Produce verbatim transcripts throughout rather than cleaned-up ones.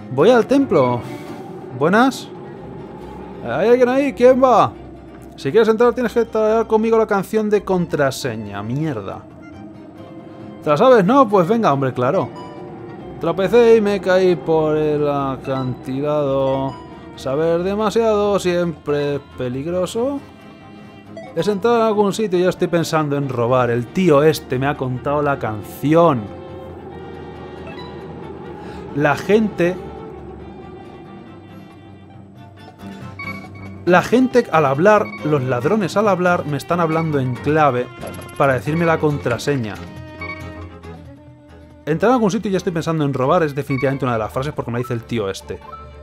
Voy al templo. Buenas. ¿Hay alguien ahí? ¿Quién va? Si quieres entrar tienes que traer conmigo la canción de contraseña. Mierda. ¿Te la sabes? No, pues venga, hombre, claro. Tropecé y me caí por el acantilado. Saber demasiado siempre es peligroso. Es entrar en algún sitio y ya estoy pensando en robar. El tío este me ha contado la canción. La gente... La gente al hablar, los ladrones al hablar, me están hablando en clave para decirme la contraseña. Entrar en algún sitio y ya estoy pensando en robar es definitivamente una de las frases porque me dice el tío este.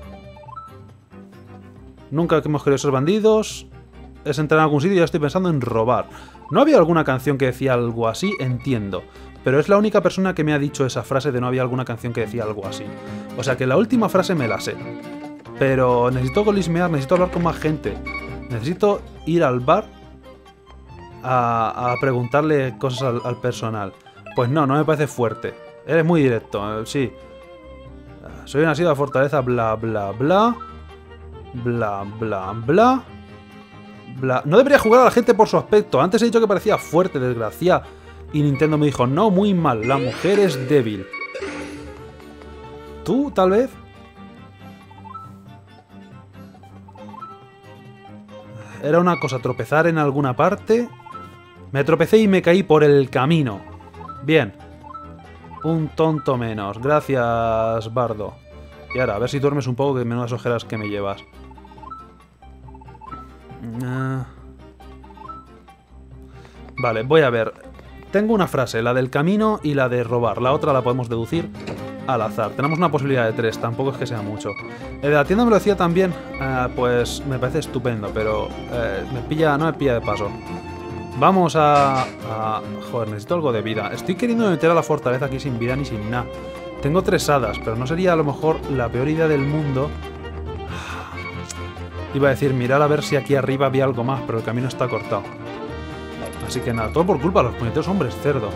Nunca hemos querido ser bandidos. Es entrar en algún sitio y ya estoy pensando en robar. ¿No había alguna canción que decía algo así? Entiendo. Pero es la única persona que me ha dicho esa frase de no había alguna canción que decía algo así. O sea que la última frase me la sé. Pero necesito golismear, necesito hablar con más gente. Necesito ir al bar a, a preguntarle cosas al, al personal. Pues no, no me parece fuerte. Eres muy directo, sí. Soy un asido de la fortaleza, bla, bla, bla. Bla, bla, bla. Bla. No debería jugar a la gente por su aspecto. Antes he dicho que parecía fuerte, desgracia. Y Nintendo me dijo, no, muy mal. La mujer es débil. ¿Tú, tal vez? Era una cosa, tropezar en alguna parte. Me tropecé y me caí por el camino. Bien. Un tonto menos. Gracias, Bardo. Y ahora, a ver si duermes un poco, que menudas ojeras que me llevas. Uh... Vale, voy a ver. Tengo una frase, la del camino y la de robar. La otra la podemos deducir al azar. Tenemos una posibilidad de tres, tampoco es que sea mucho. El de la tienda me lo decía también, uh, pues me parece estupendo, pero uh, me pilla, no me pilla de paso. Vamos a, a... Joder, necesito algo de vida. Estoy queriendo meter a la fortaleza aquí sin vida ni sin nada. Tengo tres hadas, pero no sería a lo mejor la peor idea del mundo. Iba a decir, mirar a ver si aquí arriba había algo más, pero el camino está cortado. Así que nada, todo por culpa de los puñeteros hombres cerdo.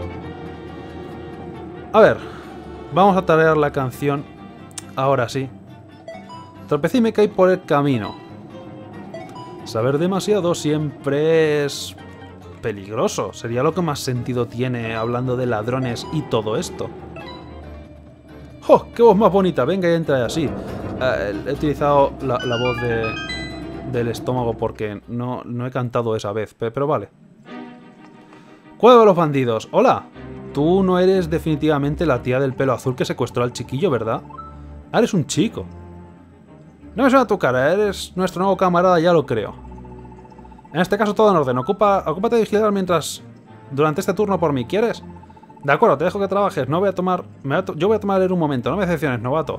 A ver, vamos a tararear la canción. Ahora sí. Tropecé y me caí por el camino. Saber demasiado siempre es peligroso. Sería lo que más sentido tiene hablando de ladrones y todo esto. ¡Oh! ¡Qué voz más bonita! Venga y entra así. Eh, he utilizado la, la voz de, del estómago porque no, no he cantado esa vez, pero vale. Cueva de los bandidos. ¡Hola! Tú no eres definitivamente la tía del pelo azul que secuestró al chiquillo, ¿verdad? Ah, eres un chico. No me suena tu cara, eres nuestro nuevo camarada, ya lo creo. En este caso todo en orden. Ocupa, ocúpate de vigilar mientras... Durante este turno por mí, ¿quieres? De acuerdo, te dejo que trabajes. No voy a tomar... Me voy a to yo voy a tomar en un momento. No me decepciones, novato.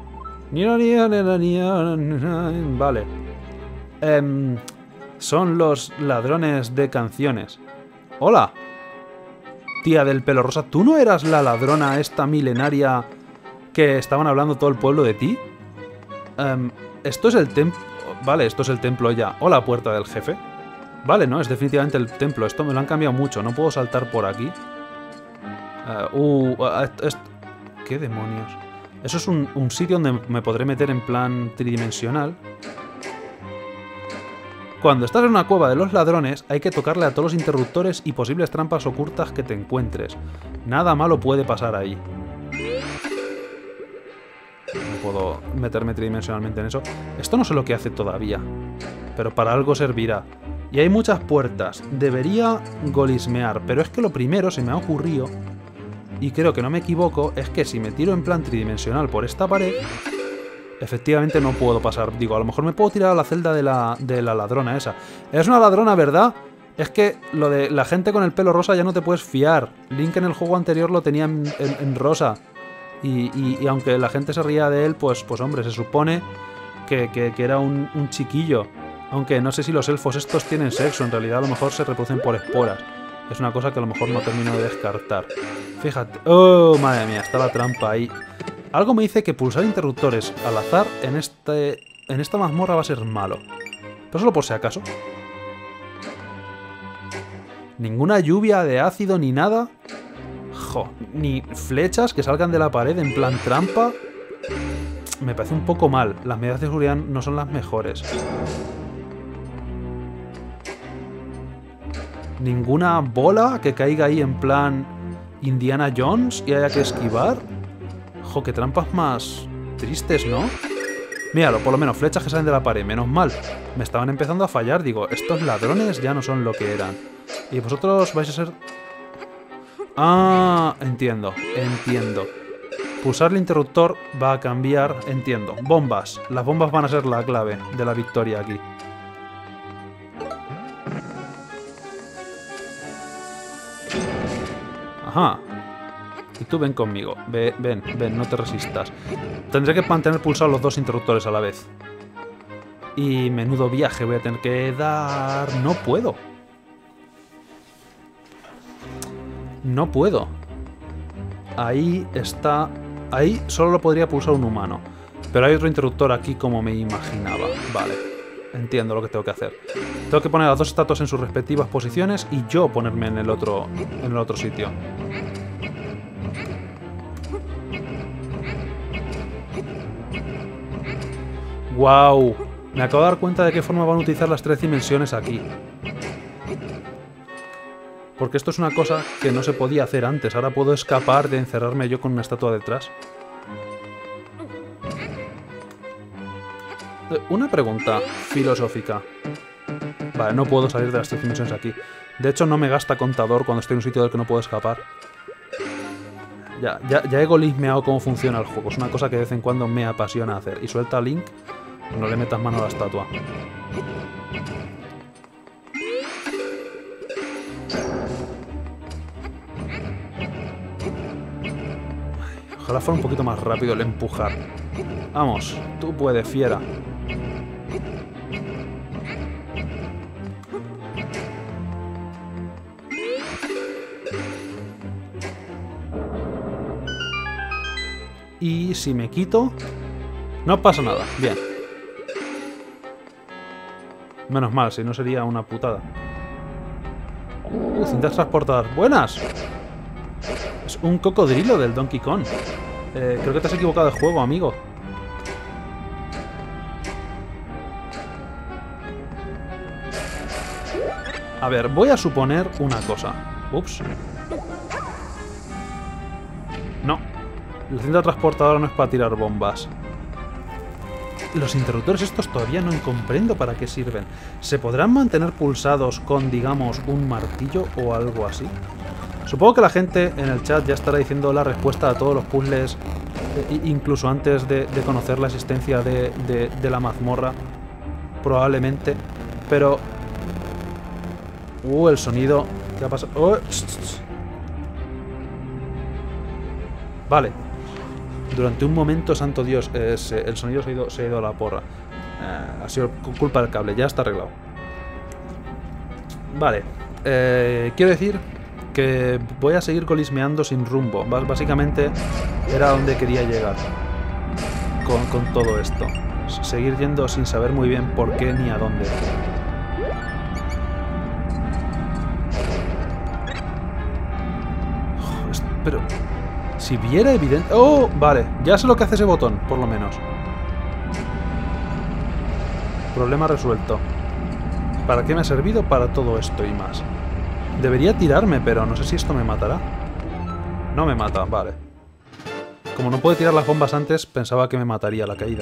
Vale. Eh, son los ladrones de canciones. Hola. Tía del pelo rosa. ¿Tú no eras la ladrona esta milenaria que estaban hablando todo el pueblo de ti? Um, esto es el templo... Vale, esto es el templo ya. O la puerta del jefe. Vale, no, es definitivamente el templo. Esto me lo han cambiado mucho. No puedo saltar por aquí. Uh, uh, uh, esto... ¿Qué demonios? Eso es un, un sitio donde me podré meter en plan tridimensional. Cuando estás en una cueva de los ladrones, hay que tocarle a todos los interruptores y posibles trampas ocultas que te encuentres. Nada malo puede pasar ahí. No puedo meterme tridimensionalmente en eso. Esto no sé lo que hace todavía, pero para algo servirá. Y hay muchas puertas. Debería golismear, pero es que lo primero se me ha ocurrido, y creo que no me equivoco, es que si me tiro en plan tridimensional por esta pared, efectivamente no puedo pasar. Digo, a lo mejor me puedo tirar a la celda de la, de la ladrona esa. Es una ladrona, ¿verdad? Es que lo de la gente con el pelo rosa ya no te puedes fiar. Link en el juego anterior lo tenía en, en, en rosa. Y, y, y aunque la gente se ría de él, pues, pues hombre, se supone que, que, que era un, un chiquillo. Aunque no sé si los elfos estos tienen sexo. En realidad a lo mejor se reproducen por esporas. Es una cosa que a lo mejor no termino de descartar. Fíjate. ¡Oh, madre mía! Está la trampa ahí. Algo me dice que pulsar interruptores al azar en, este, en esta mazmorra va a ser malo. Pero solo por si acaso. Ninguna lluvia de ácido ni nada. Jo, ni flechas que salgan de la pared en plan trampa. me parece un poco mal. Las medidas de seguridad no son las mejores. Ninguna bola que caiga ahí en plan Indiana Jones y haya que esquivar. Jo, qué trampas más tristes, ¿no? Míralo, por lo menos flechas que salen de la pared, menos mal. Me estaban empezando a fallar, digo, estos ladrones ya no son lo que eran. Y vosotros vais a ser... Ah, entiendo, entiendo. Pulsar el interruptor va a cambiar, entiendo. Bombas, las bombas van a ser la clave de la victoria aquí. Ajá. Y tú ven conmigo. Ven, ven, ven, no te resistas. Tendré que mantener pulsados los dos interruptores a la vez. Y menudo viaje voy a tener que dar... No puedo. No puedo. Ahí está... Ahí solo lo podría pulsar un humano. Pero hay otro interruptor aquí como me imaginaba. Vale. Entiendo lo que tengo que hacer. Tengo que poner las dos estatuas en sus respectivas posiciones y yo ponerme en el otro, en el otro sitio. ¡Wow! Me acabo de dar cuenta de qué forma van a utilizar las tres dimensiones aquí. Porque esto es una cosa que no se podía hacer antes. Ahora puedo escapar de encerrarme yo con una estatua detrás. Una pregunta filosófica. Vale, no puedo salir de las tres dimensiones aquí. De hecho, no me gasta contador cuando estoy en un sitio del que no puedo escapar. Ya, ya, ya he golismeado cómo funciona el juego. Es una cosa que de vez en cuando me apasiona hacer. Y suelta a Link, no le metas mano a la estatua. Ojalá fuera un poquito más rápido el empujar. Vamos, tú puedes, fiera. Y si me quito... No pasa nada, bien. Menos mal, si no sería una putada. Uh, cintas transportadas. ¡Buenas! Es un cocodrilo del Donkey Kong. Eh, creo que te has equivocado de juego, amigo. A ver, voy a suponer una cosa. Ups. No. La cinta transportadora no es para tirar bombas. Los interruptores estos todavía no comprendo para qué sirven. ¿Se podrán mantener pulsados con, digamos, un martillo o algo así? Supongo que la gente en el chat ya estará diciendo la respuesta a todos los puzzles, eh, incluso antes de, de conocer la existencia de, de, de la mazmorra. Probablemente. Pero... Uh, el sonido... ¿Qué ha pasado? Oh, ch, ch, ch. Vale. Durante un momento, santo Dios, eh, se, el sonido se ha, ido, se ha ido a la porra. Eh, ha sido culpa del cable, ya está arreglado. Vale. Eh, quiero decir que voy a seguir colismeando sin rumbo. Básicamente era donde quería llegar con, con todo esto. Seguir yendo sin saber muy bien por qué ni a dónde. Oh, pero... Si viera evidente... ¡Oh! Vale, ya sé lo que hace ese botón, por lo menos. Problema resuelto. ¿Para qué me ha servido? Para todo esto y más. Debería tirarme, pero no sé si esto me matará. No me mata, vale. Como no puedo tirar las bombas antes, pensaba que me mataría la caída.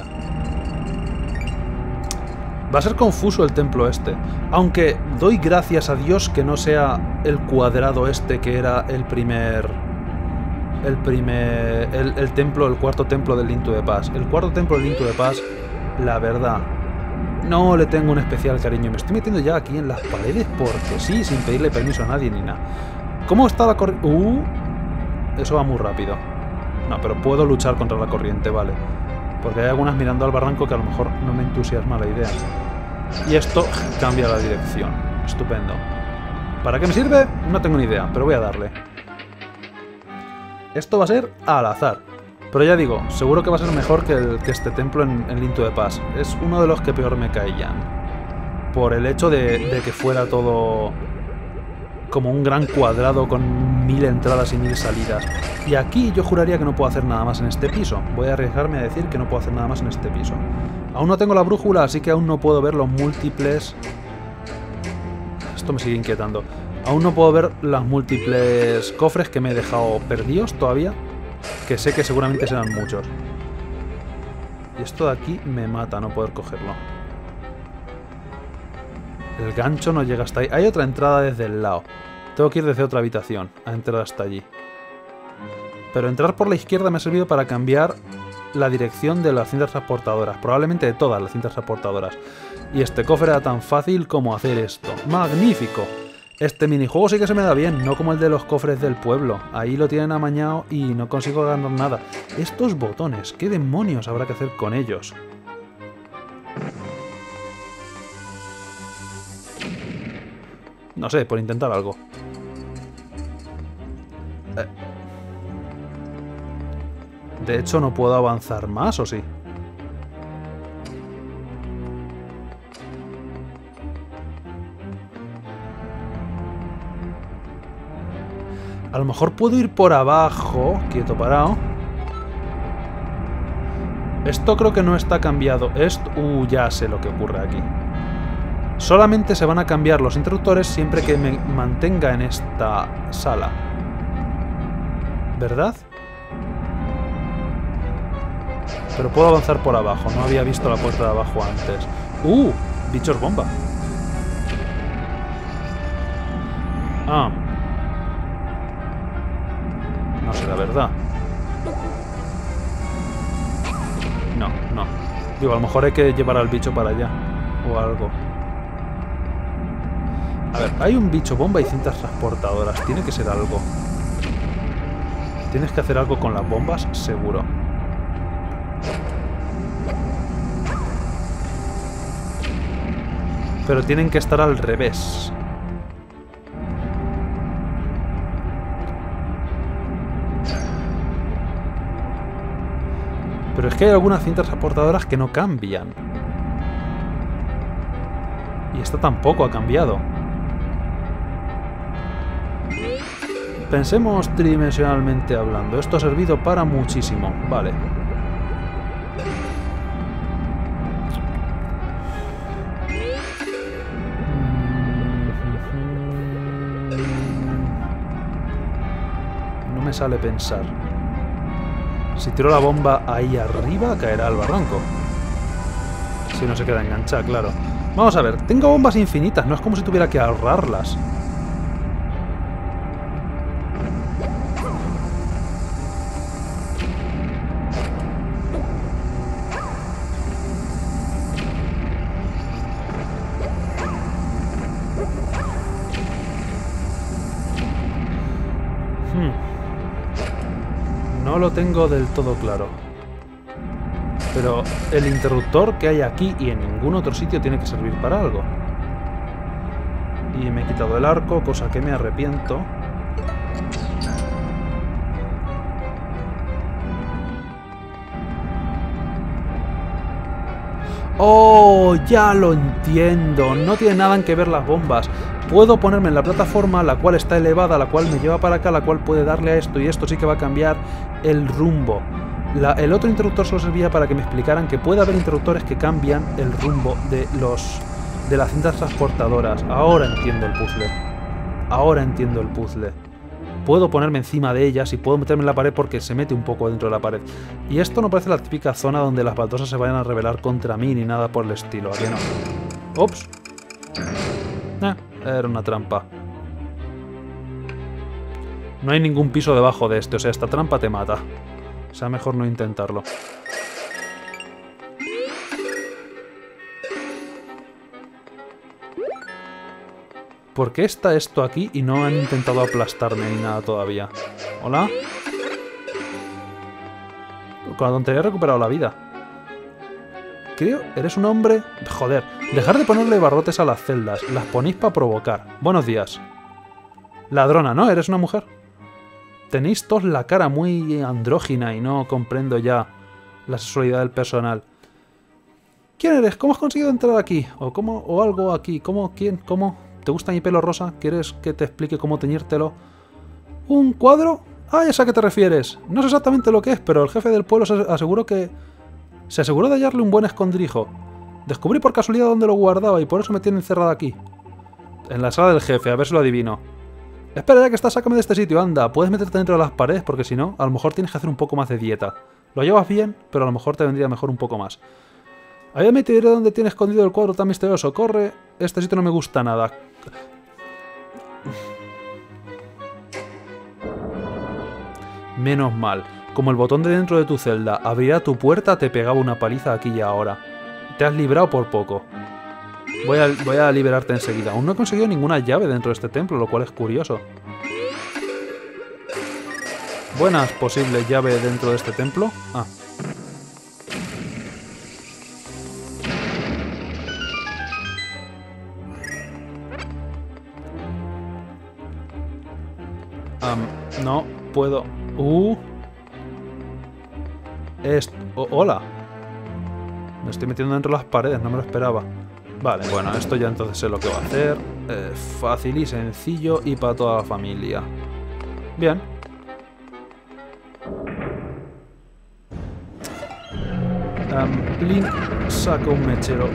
Va a ser confuso el templo este. Aunque doy gracias a Dios que no sea el cuadrado este que era el primer... El primer... El, el templo, el cuarto templo del Link to the Past. El cuarto templo del Link to the Past, la verdad, no le tengo un especial cariño. Me estoy metiendo ya aquí en las paredes porque sí, sin pedirle permiso a nadie ni nada. ¿Cómo está la corriente? Uh, eso va muy rápido. No, pero puedo luchar contra la corriente, vale. Porque hay algunas mirando al barranco que a lo mejor no me entusiasma la idea. Y esto cambia la dirección. Estupendo. ¿Para qué me sirve? No tengo ni idea, pero voy a darle. Esto va a ser al azar. Pero ya digo, seguro que va a ser mejor que, el, que este templo en, en Link to the Past. Es uno de los que peor me caían. Por el hecho de, de que fuera todo... como un gran cuadrado con mil entradas y mil salidas. Y aquí yo juraría que no puedo hacer nada más en este piso. Voy a arriesgarme a decir que no puedo hacer nada más en este piso. Aún no tengo la brújula, así que aún no puedo ver los múltiples... Esto me sigue inquietando. Aún no puedo ver los múltiples cofres que me he dejado perdidos todavía, que sé que seguramente serán muchos. Y esto de aquí me mata no poder cogerlo. El gancho no llega hasta ahí. Hay otra entrada desde el lado. Tengo que ir desde otra habitación a entrar hasta allí. Pero entrar por la izquierda me ha servido para cambiar la dirección de las cintas transportadoras. Probablemente de todas las cintas transportadoras. Y este cofre era tan fácil como hacer esto. ¡Magnífico! Este minijuego sí que se me da bien, no como el de los cofres del pueblo. Ahí lo tienen amañado y no consigo ganar nada. Estos botones, ¿qué demonios habrá que hacer con ellos? No sé, por intentar algo. Eh. De hecho, no puedo avanzar más, ¿o sí? A lo mejor puedo ir por abajo, quieto parado. Esto creo que no está cambiado. Esto... Uh, ya sé lo que ocurre aquí. Solamente se van a cambiar los interruptores siempre que me mantenga en esta sala. ¿Verdad? Pero puedo avanzar por abajo. No había visto la puerta de abajo antes. ¡Uh! Bichos bomba. Ah. No sé, la verdad. No, no. Digo, a lo mejor hay que llevar al bicho para allá. O algo. A ver, hay un bicho bomba y cintas transportadoras. Tiene que ser algo. Tienes que hacer algo con las bombas, seguro. Pero tienen que estar al revés. Pero es que hay algunas cintas transportadoras que no cambian. Y esta tampoco ha cambiado. Pensemos tridimensionalmente hablando. Esto ha servido para muchísimo. Vale. No me sale pensar. Si tiro la bomba ahí arriba, caerá al barranco. Si no se queda enganchada, claro. Vamos a ver, tengo bombas infinitas, no es como si tuviera que ahorrarlas. No lo tengo del todo claro. Pero el interruptor que hay aquí y en ningún otro sitio tiene que servir para algo. Y me he quitado el arco, cosa que me arrepiento. ¡Oh! Ya lo entiendo. No tiene nada que ver las bombas. Puedo ponerme en la plataforma, la cual está elevada, la cual me lleva para acá, la cual puede darle a esto, y esto sí que va a cambiar el rumbo. La, el otro interruptor solo servía para que me explicaran que puede haber interruptores que cambian el rumbo de los de las cintas transportadoras. Ahora entiendo el puzzle. Ahora entiendo el puzzle. Puedo ponerme encima de ellas y puedo meterme en la pared porque se mete un poco dentro de la pared. Y esto no parece la típica zona donde las baldosas se vayan a rebelar contra mí ni nada por el estilo. ¿A qué no? Ups. Eh, era una trampa. No hay ningún piso debajo de este, o sea, esta trampa te mata. O sea, mejor no intentarlo. ¿Por qué está esto aquí y no han intentado aplastarme ni nada todavía? ¿Hola? Con la tontería he recuperado la vida. Creo, ¿eres un hombre? Joder, dejar de ponerle barrotes a las celdas. Las ponéis para provocar. Buenos días. Ladrona, ¿no? ¿Eres una mujer? Tenéis todos la cara muy andrógina y no comprendo ya la sexualidad del personal. ¿Quién eres? ¿Cómo has conseguido entrar aquí? ¿O cómo? ¿O algo aquí? ¿Cómo? ¿Quién? ¿Cómo? ¿Te gusta mi pelo rosa? ¿Quieres que te explique cómo teñírtelo? ¿Un cuadro? Ah, ya sé a qué te refieres. No sé exactamente lo que es, pero el jefe del pueblo se aseguró que... Se aseguró de hallarle un buen escondrijo. Descubrí por casualidad dónde lo guardaba y por eso me tiene encerrada aquí. En la sala del jefe, a ver si lo adivino. Espera, ya que estás, sácame de este sitio, anda. Puedes meterte dentro de las paredes porque si no, a lo mejor tienes que hacer un poco más de dieta. Lo llevas bien, pero a lo mejor te vendría mejor un poco más. Ahí me te diré dónde tiene escondido el cuadro tan misterioso. Corre, este sitio no me gusta nada. Menos mal. Como el botón de dentro de tu celda abrirá tu puerta, te pegaba una paliza aquí y ahora. Te has librado por poco. Voy a, voy a liberarte enseguida. Aún no he conseguido ninguna llave dentro de este templo, lo cual es curioso. Buenas posibles llaves dentro de este templo. Ah. Um, no puedo... Uh. Est oh, hola. Me estoy metiendo dentro de las paredes, no me lo esperaba. Vale, bueno, esto ya entonces sé lo que va a hacer. Eh, fácil y sencillo y para toda la familia. Bien. Um, Link saca un mechero.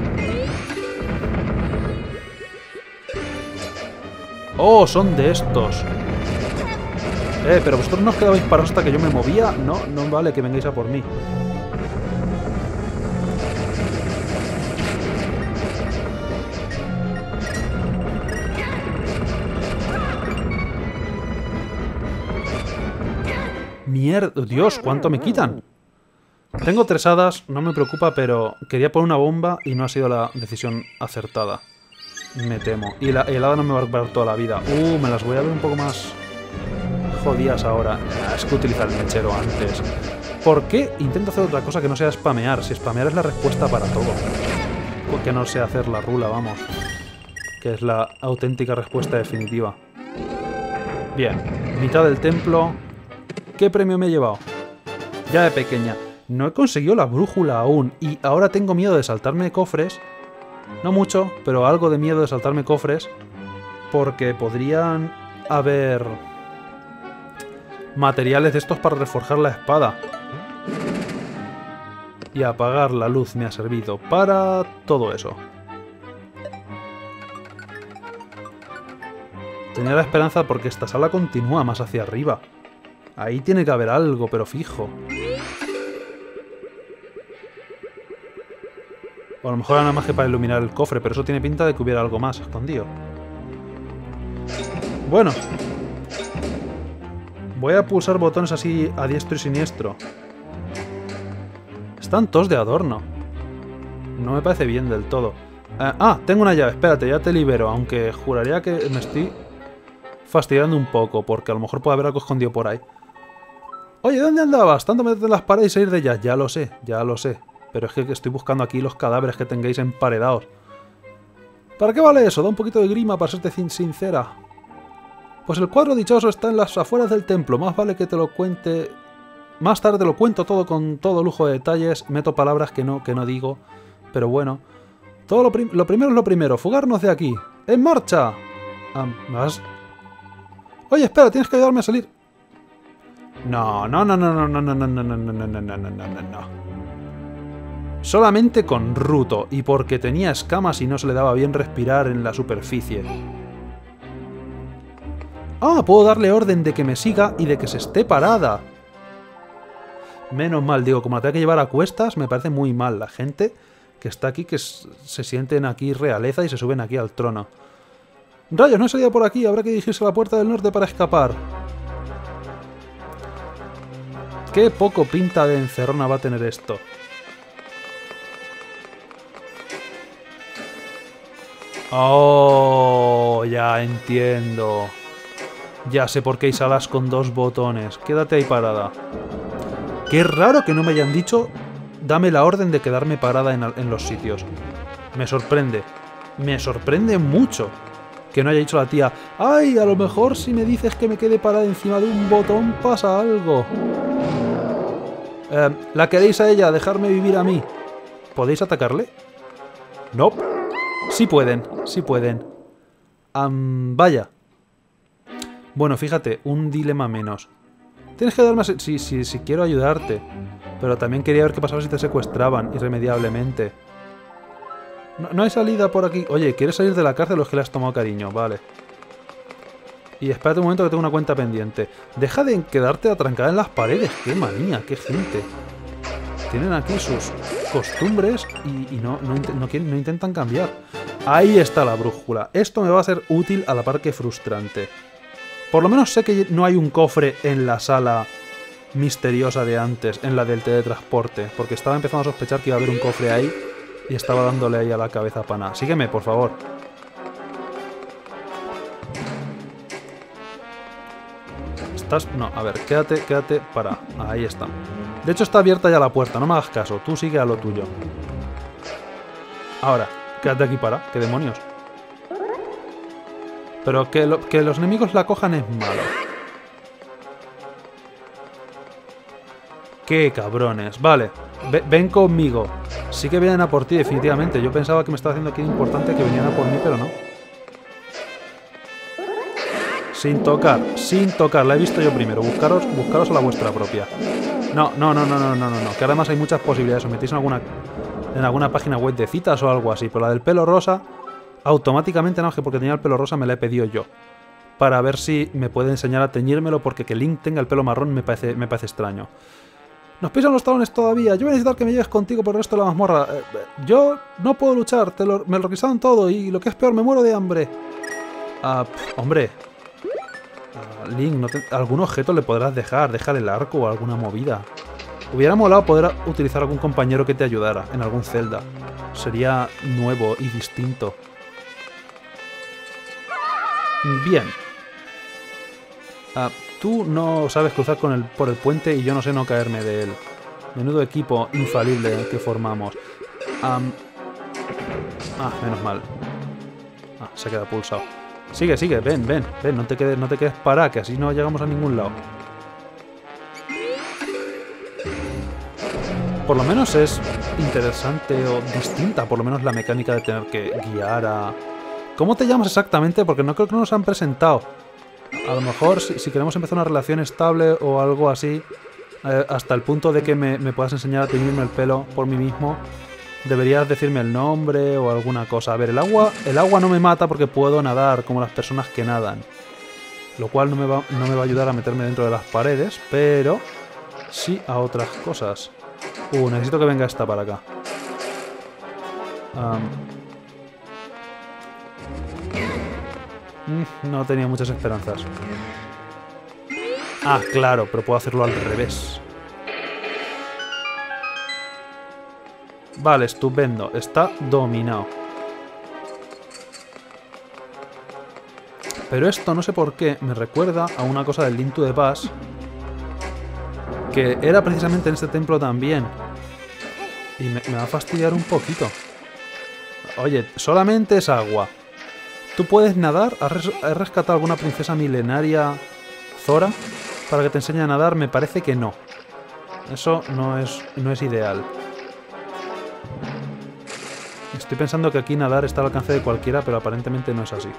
Oh, son de estos. Eh, pero vosotros no os quedabais parados hasta que yo me movía. No, no vale que vengáis a por mí. Mierda, Dios, ¿cuánto me quitan? Tengo tres hadas, no me preocupa, pero quería poner una bomba y no ha sido la decisión acertada. Me temo. Y la, el hada no me va a recuperar toda la vida. Uh, me las voy a ver un poco más jodidas ahora. Ah, es que utilizar el mechero antes. ¿Por qué intento hacer otra cosa que no sea spamear? Si spamear es la respuesta para todo. Que no sea hacer la rula, vamos. Que es la auténtica respuesta definitiva. Bien, mitad del templo. ¿Qué premio me he llevado? Ya de pequeña. No he conseguido la brújula aún y ahora tengo miedo de saltarme cofres. No mucho, pero algo de miedo de saltarme cofres porque podrían haber materiales de estos para reforjar la espada. Y apagar la luz me ha servido para todo eso. Tenía la esperanza porque esta sala continúa más hacia arriba. Ahí tiene que haber algo, pero fijo. O a lo mejor era nada más que para iluminar el cofre, pero eso tiene pinta de que hubiera algo más escondido. Bueno. Voy a pulsar botones así a diestro y siniestro. Están todos de adorno. No me parece bien del todo. Eh, ah, tengo una llave. Espérate, ya te libero. Aunque juraría que me estoy fastidiando un poco, porque a lo mejor puede haber algo escondido por ahí. Oye, ¿dónde andabas? Tanto meterte en las paredes y salir de ellas. Ya lo sé, ya lo sé. Pero es que estoy buscando aquí los cadáveres que tengáis emparedados. ¿Para qué vale eso? Da un poquito de grima para serte sincera. Pues el cuadro dichoso está en las afueras del templo. Más vale que te lo cuente... Más tarde te lo cuento todo con todo lujo de detalles. Meto palabras que no, que no digo. Pero bueno. Todo lo, prim lo primero es lo primero. Fugarnos de aquí. ¡En marcha! Ah, ¿vas? Oye, espera, tienes que ayudarme a salir. No, no, no, no, no, no, no, no, no, no, no, no, no, no, no, no, no. Solamente con Ruto, y porque tenía escamas y no se le daba bien respirar en la superficie. Ah, puedo darle orden de que me siga y de que se esté parada. Menos mal, digo, como la tengo que llevar a cuestas, me parece muy mal la gente que está aquí, que se sienten aquí realeza y se suben aquí al trono. Rayos, no he salido por aquí, habrá que dirigirse a la puerta del norte para escapar. Qué poco pinta de encerrona va a tener esto. Oh, ya entiendo. Ya sé por qué hay salas con dos botones. Quédate ahí parada. Qué raro que no me hayan dicho dame la orden de quedarme parada en, en los sitios. Me sorprende. Me sorprende mucho que no haya dicho la tía, ¡ay! A lo mejor si me dices que me quede parada encima de un botón pasa algo. Eh, ¿La queréis a ella? ¿Dejarme vivir a mí? ¿Podéis atacarle? No. Sí pueden, sí pueden. Um, vaya. Bueno, fíjate, un dilema menos. Tienes que darme... Si, si, si, si quiero ayudarte. Pero también quería ver qué pasaba si te secuestraban irremediablemente. No, no hay salida por aquí. Oye, ¿quieres salir de la cárcel o es que le has tomado cariño? Vale. Y espérate un momento que tengo una cuenta pendiente. Deja de quedarte atrancada en las paredes. ¡Qué manía! ¡Qué gente! Tienen aquí sus costumbres y, y no, no, no, quieren, no intentan cambiar. Ahí está la brújula. Esto me va a ser útil a la par que frustrante. Por lo menos sé que no hay un cofre en la sala misteriosa de antes, en la del teletransporte, porque estaba empezando a sospechar que iba a haber un cofre ahí y estaba dándole ahí a la cabeza pana. Sígueme, por favor. Estás... No, a ver, quédate, quédate para... Ahí está. De hecho está abierta ya la puerta, no me hagas caso, tú sigue a lo tuyo. Ahora, quédate aquí para... ¿Qué demonios? Pero que, lo, que los enemigos la cojan es malo. ¡Qué cabrones! Vale, ve, ven conmigo. Sí que vienen a por ti, definitivamente. Yo pensaba que me estaba haciendo aquí importante que vinieran a por mí, pero no. Sin tocar, sin tocar. La he visto yo primero. Buscaros, buscaros a la vuestra propia. No, no, no, no, no, no, no, no. Que además hay muchas posibilidades. Os metéis en alguna, en alguna página web de citas o algo así. Pero la del pelo rosa, automáticamente no, que porque tenía el pelo rosa me la he pedido yo. Para ver si me puede enseñar a teñírmelo, porque que Link tenga el pelo marrón me parece, me parece extraño. Nos pisan los talones todavía. Yo voy a necesitar que me lleves contigo por el resto de la mazmorra. Eh, yo no puedo luchar. Te lo, me lo requisaron todo y lo que es peor, me muero de hambre. Ah, pff, hombre. Uh, Link, no te... algún objeto le podrás dejar. Déjale el arco o alguna movida. Hubiera molado poder utilizar algún compañero que te ayudara en algún Zelda. Sería nuevo y distinto. Bien. Uh, tú no sabes cruzar con el, por el puente y yo no sé no caerme de él. Menudo equipo infalible que formamos. Um... Ah, menos mal. Ah, se queda pulsado. Sigue, sigue, ven, ven, ven, no te quedes, no te quedes parada, que así no llegamos a ningún lado. Por lo menos es interesante o distinta, por lo menos la mecánica de tener que guiar a... ¿Cómo te llamas exactamente? Porque no creo que nos han presentado. A lo mejor si, si queremos empezar una relación estable o algo así, eh, hasta el punto de que me, me puedas enseñar a teñirme el pelo por mí mismo, deberías decirme el nombre o alguna cosa. A ver, el agua, el agua no me mata porque puedo nadar como las personas que nadan. Lo cual no me, va, no me va a ayudar a meterme dentro de las paredes, pero sí a otras cosas. Uh, necesito que venga esta para acá. Um, no tenía muchas esperanzas. Ah, claro, pero puedo hacerlo al revés. Vale, estupendo. Está dominado. Pero esto, no sé por qué, me recuerda a una cosa del Link to the Past, que era precisamente en este templo también. Y me, me va a fastidiar un poquito. Oye, solamente es agua. ¿Tú puedes nadar? ¿Has, res has rescatado alguna princesa milenaria Zora para que te enseñe a nadar? Me parece que no. Eso no es, no es ideal. Estoy pensando que aquí nadar está al alcance de cualquiera, pero aparentemente no es así.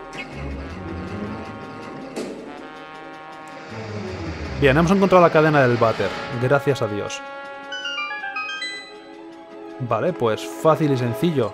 Bien, hemos encontrado la cadena del váter. Gracias a Dios. Vale, pues fácil y sencillo.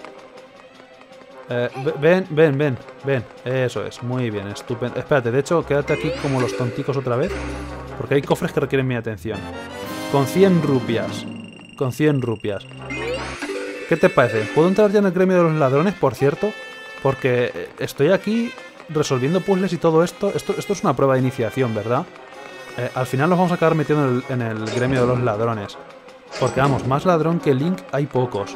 Eh, ven, ven, ven, ven. Eso es, muy bien, estupendo. Espérate, de hecho, quédate aquí como los tonticos otra vez, porque hay cofres que requieren mi atención. Con cien rupias. Con cien rupias. ¿Qué te parece? ¿Puedo entrar ya en el gremio de los ladrones, por cierto? Porque estoy aquí resolviendo puzzles y todo esto. Esto, esto es una prueba de iniciación, ¿verdad? Eh, al final nos vamos a acabar metiendo en el, en el gremio de los ladrones. Porque, vamos, más ladrón que Link hay pocos.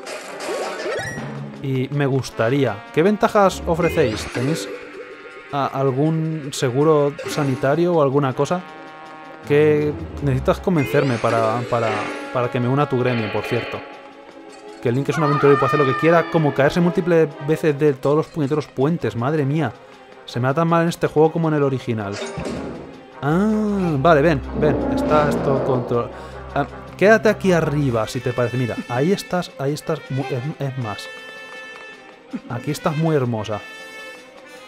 Y me gustaría... ¿Qué ventajas ofrecéis? ¿Tenéis a, algún seguro sanitario o alguna cosa? Que necesitas convencerme para, para, para que me una a tu gremio, por cierto. Que Link es un aventurero y puede hacer lo que quiera, como caerse múltiples veces de todos los puñeteros puentes. Madre mía. Se me da tan mal en este juego como en el original. Ah, vale, ven, ven. Está esto control... Ah, quédate aquí arriba, si te parece. Mira, ahí estás, ahí estás... Muy, es, es más. Aquí estás muy hermosa.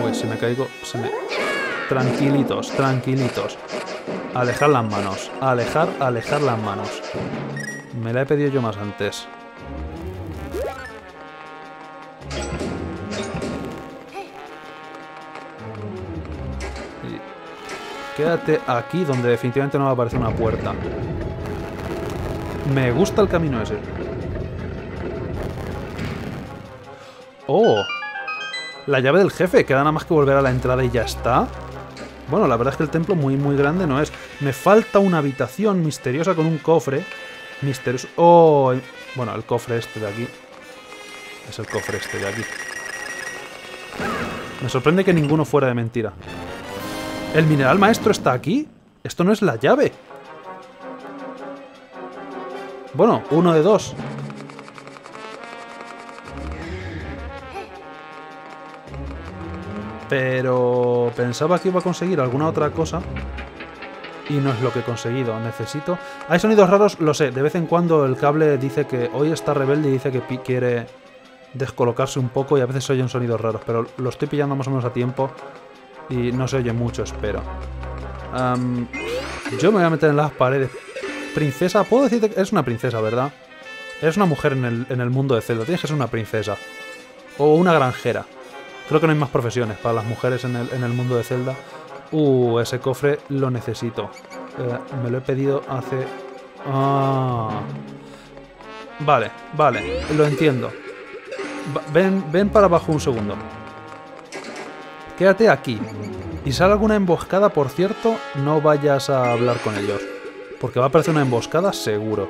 Uy, si me caigo... Se me... Tranquilitos, tranquilitos. Alejar las manos. Alejar, alejar las manos. Me la he pedido yo más antes. Y quédate aquí donde definitivamente no va a aparecer una puerta. Me gusta el camino ese. ¡Oh! La llave del jefe. Queda nada más que volver a la entrada y ya está. Bueno, la verdad es que el templo muy, muy grande no es. Me falta una habitación misteriosa con un cofre. Misterioso... ¡Oh! Bueno, el cofre este de aquí. Es el cofre este de aquí. Me sorprende que ninguno fuera de mentira. ¿El mineral maestro está aquí? Esto no es la llave. Bueno, uno de dos. Pero pensaba que iba a conseguir alguna otra cosa. Y no es lo que he conseguido. Necesito... Hay sonidos raros, lo sé. De vez en cuando el cable dice que hoy está rebelde y dice que quiere descolocarse un poco y a veces se oyen sonidos raros. Pero lo estoy pillando más o menos a tiempo y no se oye mucho, espero. Um, yo me voy a meter en las paredes. Princesa, puedo decirte que eres una princesa, ¿verdad? Eres una mujer en el, en el mundo de Zelda. Tienes que ser una princesa. O una granjera. Creo que no hay más profesiones para las mujeres en el, en el mundo de Zelda. Uh, ese cofre lo necesito. Eh, me lo he pedido hace... Ah. Vale, vale, lo entiendo. Va, ven, ven para abajo un segundo. Quédate aquí. Y si sale alguna emboscada, por cierto, no vayas a hablar con ellos. Porque va a aparecer una emboscada seguro.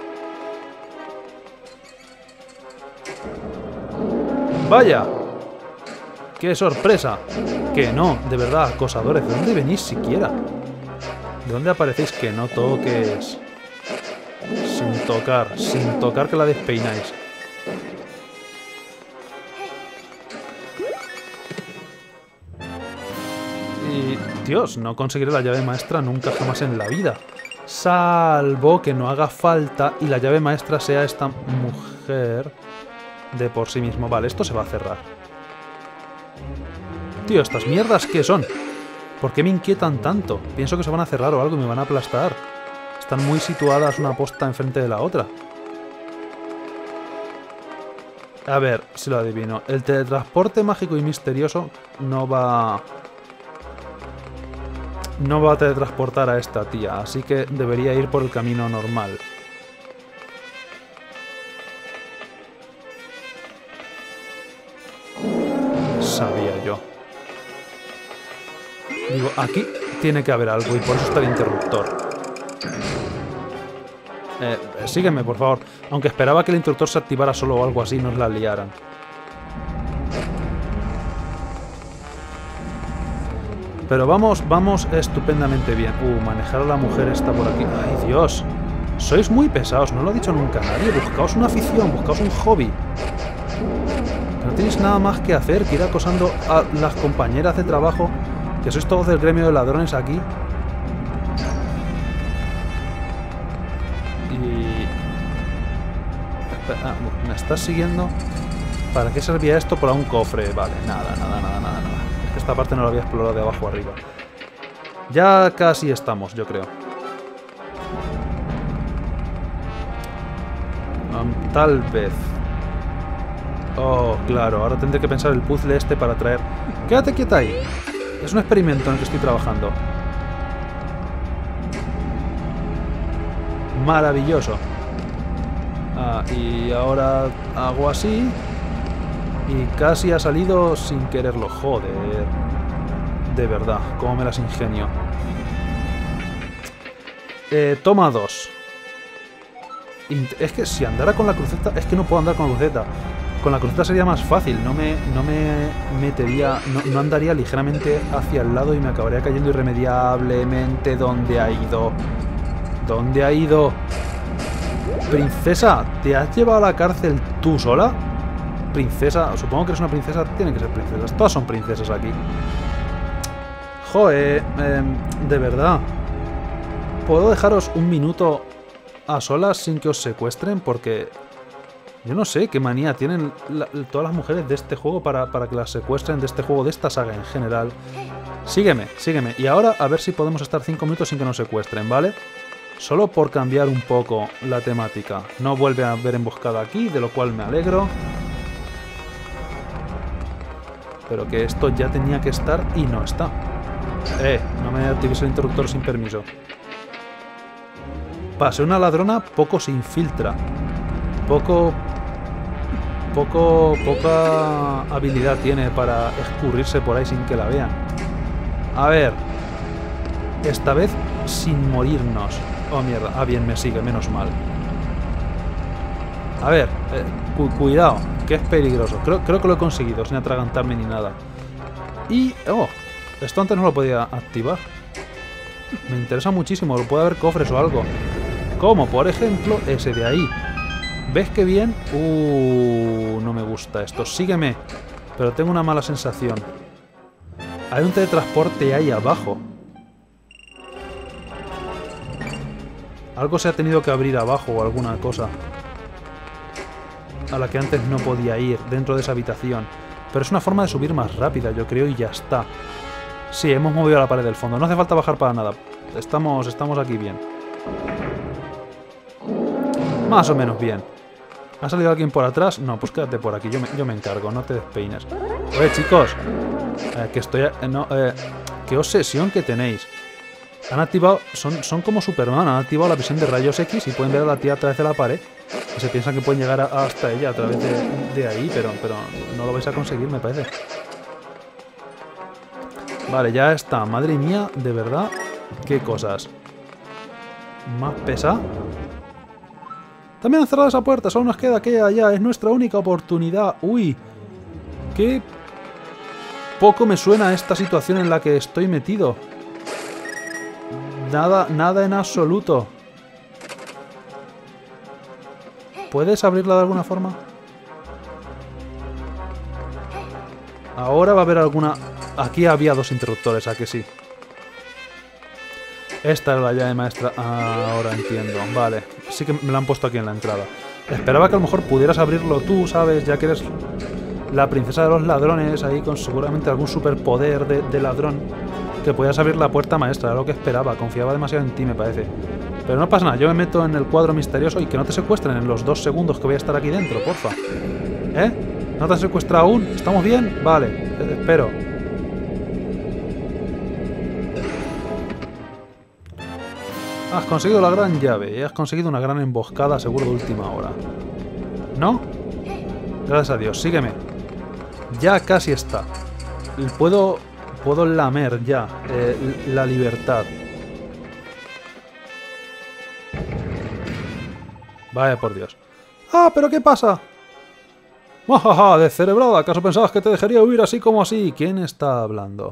¡Vaya! ¡Qué sorpresa! Que no, de verdad, acosadores. ¿De dónde venís siquiera? ¿De dónde aparecéis? Que no toques. Sin tocar, sin tocar que la despeináis. Y... Dios, no conseguiré la llave maestra nunca jamás en la vida. Salvo que no haga falta y la llave maestra sea esta mujer de por sí mismo. Vale, esto se va a cerrar. Tío, ¿estas mierdas qué son? ¿Por qué me inquietan tanto? Pienso que se van a cerrar o algo y me van a aplastar. Están muy situadas una posta enfrente de la otra. A ver, si lo adivino. El teletransporte mágico y misterioso no va... No va a teletransportar a esta tía, así que debería ir por el camino normal. Sabía yo. Digo, aquí tiene que haber algo y por eso está el interruptor. Eh, sígueme, por favor. Aunque esperaba que el interruptor se activara solo o algo así, nos la liaran. Pero vamos, vamos estupendamente bien. Uh, manejar a la mujer está por aquí. ¡Ay, Dios! Sois muy pesados, no lo ha dicho nunca nadie. Buscaos una afición, buscaos un hobby. No tenéis nada más que hacer que ir acosando a las compañeras de trabajo. Que sois todos del gremio de ladrones aquí. Y... Ah, ¿me estás siguiendo? ¿Para qué servía esto? Para un cofre. Vale, nada, nada, nada, nada, nada. Es que esta parte no la había explorado de abajo arriba. Ya casi estamos, yo creo. Um, tal vez. Oh, claro, ahora tendré que pensar el puzzle este para traer... ¡Quédate quieta ahí! Es un experimento en el que estoy trabajando. Maravilloso. Ah, y ahora hago así. Y casi ha salido sin quererlo. Joder. De verdad, cómo me las ingenio. Eh, toma dos. Es que si andara con la cruceta... Es que no puedo andar con la cruceta. Con la cruceta sería más fácil. No me, no me metería... No, no andaría ligeramente hacia el lado y me acabaría cayendo irremediablemente. ¿Dónde ha ido? ¿Dónde ha ido? Princesa, ¿te has llevado a la cárcel tú sola? Princesa, supongo que eres una princesa. Tienen que ser princesas. Todas son princesas aquí. Joder, eh, de verdad. ¿Puedo dejaros un minuto a solas sin que os secuestren? Porque Yo no sé qué manía tienen la, todas las mujeres de este juego para, para que las secuestren, de este juego, de esta saga en general. Sígueme, sígueme. Y ahora a ver si podemos estar cinco minutos sin que nos secuestren, ¿vale? Solo por cambiar un poco la temática. No vuelve a haber emboscada aquí, de lo cual me alegro. Pero que esto ya tenía que estar y no está. Eh, no me actives el interruptor sin permiso. Para ser una ladrona, poco se infiltra. Poco... Poco... Poca habilidad tiene para escurrirse por ahí sin que la vean. A ver... Esta vez sin morirnos. Oh, mierda. Ah, bien, me sigue, menos mal. A ver, eh, cu cuidado, que es peligroso. Creo, creo que lo he conseguido, sin atragantarme ni nada. Y... Oh, esto antes no lo podía activar. Me interesa muchísimo, puede haber cofres o algo. Como, por ejemplo, ese de ahí. ¿Ves qué bien? Uh, no me gusta esto. Sígueme. Pero tengo una mala sensación. Hay un teletransporte ahí abajo. Algo se ha tenido que abrir abajo o alguna cosa. A la que antes no podía ir, dentro de esa habitación. Pero es una forma de subir más rápida, yo creo, y ya está. Sí, hemos movido la pared del fondo. No hace falta bajar para nada. Estamos, estamos aquí bien. Más o menos bien. ¿Ha salido alguien por atrás? No, pues quédate por aquí. Yo me, yo me encargo, no te despeines. Oye, chicos. Eh, que estoy... Eh, no, eh, qué obsesión que tenéis. Han activado... Son, son como Superman. Han activado la visión de rayos X y pueden ver a la tía a través de la pared. Y se piensan que pueden llegar a, hasta ella a través de, de ahí, pero, pero no lo vais a conseguir, me parece. Vale, ya está. Madre mía, de verdad. Qué cosas. Más pesa. También han cerrado esa puerta. Solo nos queda aquella allá. Es nuestra única oportunidad. Uy. Qué poco me suena esta situación en la que estoy metido. Nada, nada en absoluto. ¿Puedes abrirla de alguna forma? Ahora va a haber alguna... Aquí había dos interruptores, ¿a que sí? Esta es la llave maestra. Ahora entiendo. Vale. Sí que me la han puesto aquí en la entrada. Esperaba que a lo mejor pudieras abrirlo tú, ¿sabes? Ya que eres la princesa de los ladrones, ahí con seguramente algún superpoder de, de ladrón, que podías abrir la puerta maestra. Era lo que esperaba. Confiaba demasiado en ti, me parece. Pero no pasa nada. Yo me meto en el cuadro misterioso y que no te secuestren en los dos segundos que voy a estar aquí dentro, porfa. ¿Eh? ¿No te has secuestrado aún? ¿Estamos bien? Vale. Eh, espero. Has conseguido la gran llave y has conseguido una gran emboscada seguro de última hora. ¿No? Gracias a Dios, sígueme. Ya casi está. Puedo, puedo lamer ya eh, la libertad. Vaya por Dios. ¡Ah, pero qué pasa! ¡Majaja! ¡Descerebrada! ¿Acaso pensabas que te dejaría huir así como así? ¿Quién está hablando?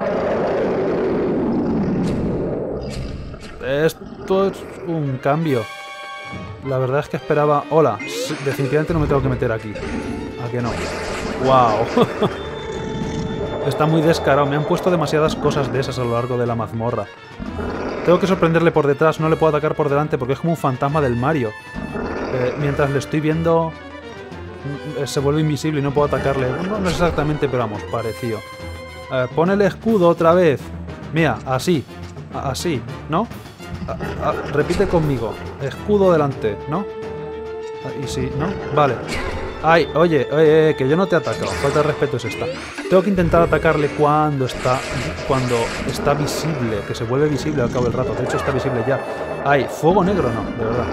Esto es un cambio. La verdad es que esperaba... Hola, definitivamente no me tengo que meter aquí. ¿A que no? ¡Wow! Está muy descarado. Me han puesto demasiadas cosas de esas a lo largo de la mazmorra. Tengo que sorprenderle por detrás. No le puedo atacar por delante porque es como un fantasma del Mario. Eh, mientras le estoy viendo... Se vuelve invisible y no puedo atacarle. No, no es exactamente, pero vamos, parecido. Eh, pon el escudo otra vez. Mira, así. Así, ¿no? A, a, repite conmigo. Escudo delante, ¿no? Y sí, ¿no? Vale. Ay, oye, oye, que yo no te he atacado. Falta de respeto es esta. Tengo que intentar atacarle cuando está cuando está visible, que se vuelve visible al cabo del rato. De hecho, está visible ya. Ay, fuego negro no, de verdad.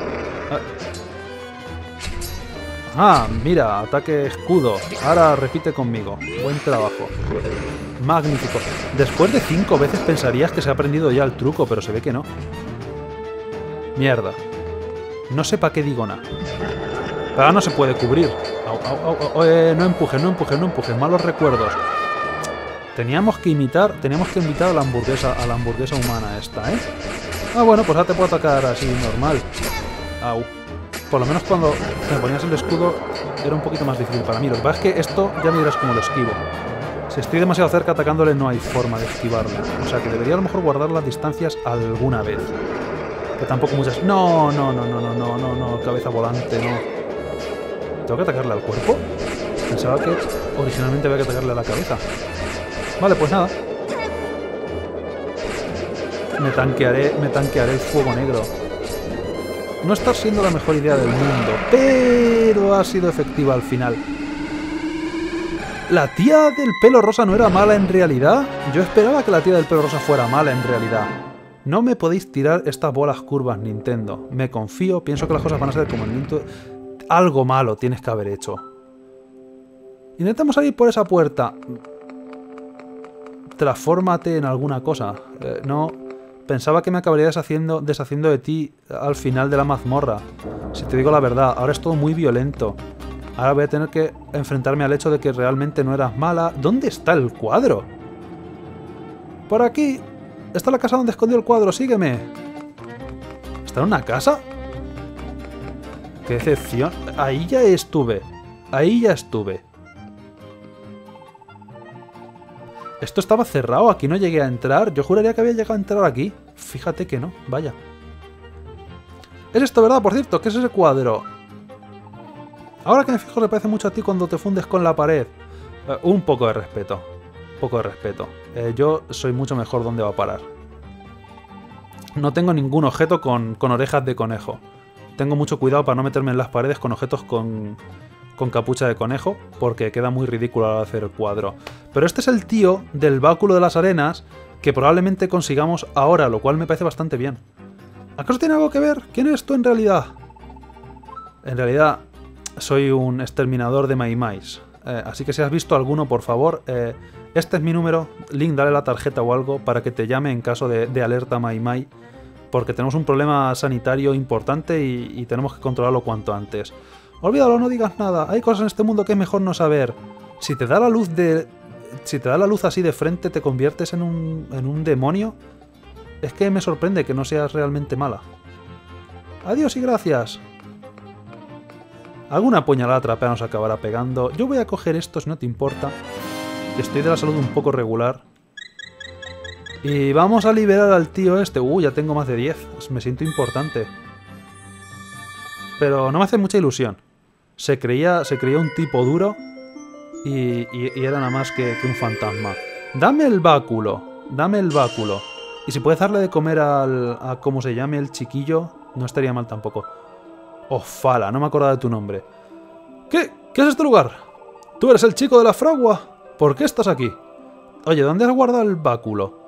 Ah, mira, ataque escudo. Ahora repite conmigo. Buen trabajo. Magnífico. Después de cinco veces pensarías que se ha aprendido ya el truco, pero se ve que no. Mierda. No sé para qué digo nada. Pero ahora no se puede cubrir. Au, au, au, au, eh, no empujes, no empujes, no empujes. Malos recuerdos. Teníamos que imitar, teníamos que invitar a la hamburguesa, a la hamburguesa humana esta, ¿eh? Ah, bueno, pues ahora te puedo atacar así, normal. Au. Por lo menos cuando me ponías el escudo era un poquito más difícil para mí. Lo que pasa es que esto ya me dirás cómo lo esquivo. Si estoy demasiado cerca atacándole no hay forma de esquivarlo. O sea que debería a lo mejor guardar las distancias alguna vez. Que tampoco muchas... No, no, no, no, no, no, no, no, cabeza volante, no. ¿Tengo que atacarle al cuerpo? Pensaba que originalmente había que atacarle a la cabeza. Vale, pues nada. Me tanquearé, me tanquearé el fuego negro. No está siendo la mejor idea del mundo, pero ha sido efectiva al final. ¿La tía del pelo rosa no era mala en realidad? Yo esperaba que la tía del pelo rosa fuera mala en realidad. No me podéis tirar estas bolas curvas, Nintendo. Me confío, pienso que las cosas van a ser como el Nintendo. Algo malo tienes que haber hecho. Intentamos salir por esa puerta. Transfórmate en alguna cosa. Eh, no... Pensaba que me acabaría deshaciendo, deshaciendo de ti al final de la mazmorra. Si te digo la verdad, ahora es todo muy violento. Ahora voy a tener que enfrentarme al hecho de que realmente no eras mala. ¿Dónde está el cuadro? Por aquí. Está la casa donde escondió el cuadro, sígueme. ¿Está en una casa? ¡Qué decepción! Ahí ya estuve. Ahí ya estuve. Esto estaba cerrado, aquí no llegué a entrar. Yo juraría que había llegado a entrar aquí. Fíjate que no, vaya. Es esto, ¿verdad? Por cierto, ¿qué es ese cuadro? Ahora que me fijo, le parece mucho a ti cuando te fundes con la pared. Eh, un poco de respeto. Un poco de respeto. Eh, yo soy mucho mejor donde va a parar. No tengo ningún objeto con, con orejas de conejo. Tengo mucho cuidado para no meterme en las paredes con objetos con... con capucha de conejo, porque queda muy ridículo al hacer el cuadro. Pero este es el tío del báculo de las arenas que probablemente consigamos ahora, lo cual me parece bastante bien. ¿Acaso tiene algo que ver? ¿Quién eres tú en realidad? En realidad, soy un exterminador de maimais. Eh, así que si has visto alguno, por favor, eh, este es mi número. Link, dale la tarjeta o algo para que te llame en caso de, de alerta maimai, porque tenemos un problema sanitario importante y, y tenemos que controlarlo cuanto antes. Olvídalo, no digas nada. Hay cosas en este mundo que es mejor no saber. Si te da la luz de... Si te da la luz así de frente, ¿te conviertes en un, en un demonio? Es que me sorprende que no seas realmente mala. Adiós y gracias. Alguna puñalada trapea nos acabará pegando. Yo voy a coger esto si no te importa. Estoy de la salud un poco regular. Y vamos a liberar al tío este. Uh, ya tengo más de diez. Me siento importante. Pero no me hace mucha ilusión. Se creía, se creía un tipo duro y, y, y era nada más que, que un fantasma. Dame el báculo, dame el báculo. Y si puedes darle de comer al, a cómo se llame el chiquillo, no estaría mal tampoco. Ofala, no me acordaba de tu nombre. ¿Qué? ¿Qué es este lugar? ¿Tú eres el chico de la fragua? ¿Por qué estás aquí? Oye, ¿dónde has guardado el báculo?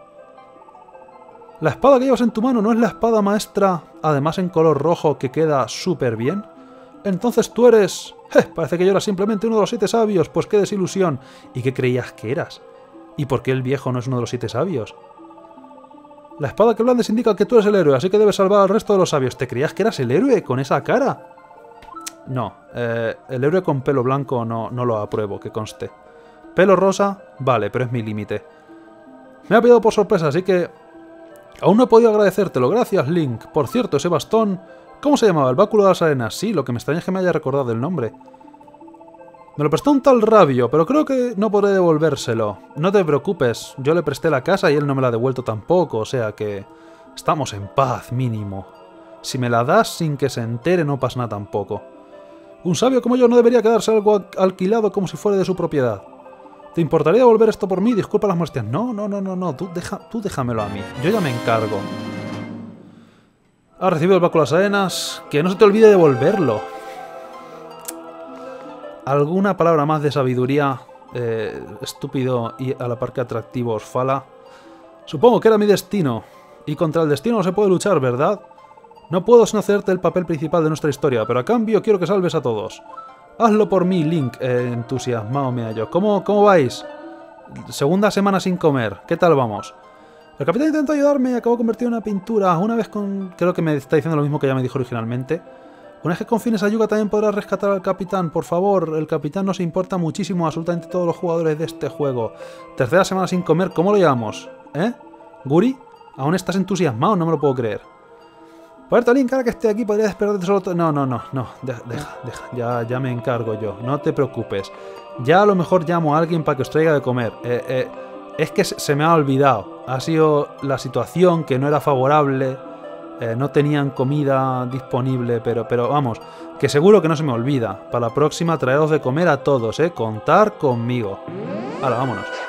¿La espada que llevas en tu mano no es la espada maestra, además en color rojo, que queda súper bien? Entonces tú eres... ¡Eh! Parece que yo era simplemente uno de los siete sabios, pues qué desilusión. ¿Y qué creías que eras? ¿Y por qué el viejo no es uno de los siete sabios? La espada que blandes indica que tú eres el héroe, así que debes salvar al resto de los sabios. ¿Te creías que eras el héroe con esa cara? No, eh, el héroe con pelo blanco no, no lo apruebo, que conste. Pelo rosa, vale, pero es mi límite. Me ha pillado por sorpresa, así que... Aún no he podido agradecértelo. Gracias, Link. Por cierto, ese bastón... ¿Cómo se llamaba? El báculo de las arenas. Sí, lo que me extraña es que me haya recordado el nombre. Me lo prestó un tal Rabio, pero creo que no podré devolvérselo. No te preocupes, yo le presté la casa y él no me la ha devuelto tampoco, o sea que... Estamos en paz, mínimo. Si me la das sin que se entere, no pasa nada tampoco. Un sabio como yo no debería quedarse algo alquilado como si fuera de su propiedad. ¿Te importaría devolver esto por mí? Disculpa las molestias. No, no, no, no, no. Tú, deja, tú déjamelo a mí. Yo ya me encargo. Has recibido el báculo de las arenas. Que no se te olvide devolverlo. ¿Alguna palabra más de sabiduría? Eh, estúpido y a la par que atractivo Osfala. Supongo que era mi destino. Y contra el destino no se puede luchar, ¿verdad? No puedo sino hacerte el papel principal de nuestra historia, pero a cambio quiero que salves a todos. Hazlo por mí, Link, eh, entusiasmado me hallo. ¿Cómo, ¿Cómo vais? Segunda semana sin comer. ¿Qué tal vamos? El capitán intentó ayudarme y acabó convertido en una pintura. Una vez con... Creo que me está diciendo lo mismo que ya me dijo originalmente. Una vez que confines a Yuga también podrás rescatar al capitán. Por favor, el capitán nos importa muchísimo a absolutamente todos los jugadores de este juego. Tercera semana sin comer. ¿Cómo lo llamamos? ¿Eh? ¿Guri? ¿Aún estás entusiasmado? No me lo puedo creer. Puerto Link, ahora que esté aquí, podría despertarte solo... No, no, no, no. Deja, deja, deja. Ya, ya me encargo yo. No te preocupes. Ya a lo mejor llamo a alguien para que os traiga de comer. Eh, eh, es que se me ha olvidado. Ha sido la situación que no era favorable. eh, no tenían comida disponible, pero, pero vamos, que seguro que no se me olvida. Para la próxima traeros de comer a todos, ¿eh? Contar conmigo. Ahora, vámonos.